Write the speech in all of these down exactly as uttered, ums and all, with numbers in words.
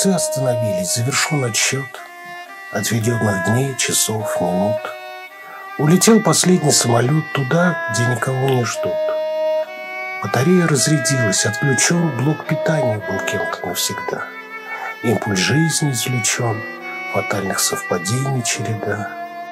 Часы остановились, завершен отсчет отведенных дней, часов, минут. Улетел последний самолет туда, где никого не ждут. Батарея разрядилась, отключен, блок питания был кем-то навсегда. Импульс жизни извлечен, фатальных совпадений череда.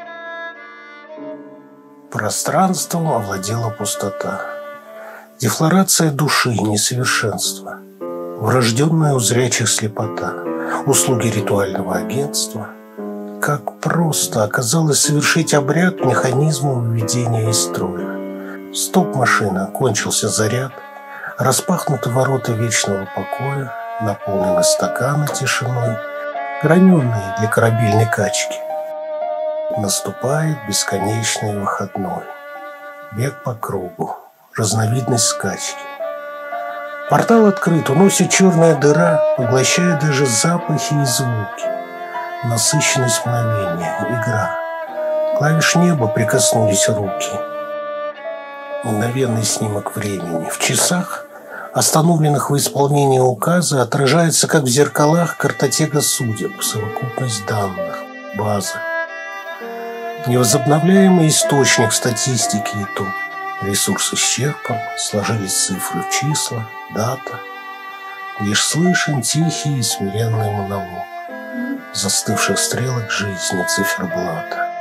Пространством овладела пустота. Дефлорация души, несовершенство. Врожденная у зрячих слепота. Услуги ритуального агентства. Как просто оказалось совершить обряд механизма выведения из строя. Стоп-машина, кончился заряд. Распахнуты ворота вечного покоя. Наполнены стаканы тишиной, граненые для корабельной качки. Наступает бесконечный выходной. Бег по кругу, разновидность скачки. Портал открыт, уносит черная дыра, поглощая даже запахи и звуки. Насыщенность мгновения, игра. Клавиш неба прикоснулись руки. Мгновенный снимок времени. В часах, остановленных в исполнении указа, отражается, как в зеркалах, картотека судеб, совокупность данных, база. Невозобновляемый источник статистики итог. Ресурс исчерпан, сложились цифры в числа, дата. Лишь слышен тихий и смиренный монолог застывших стрелок жизни циферблата.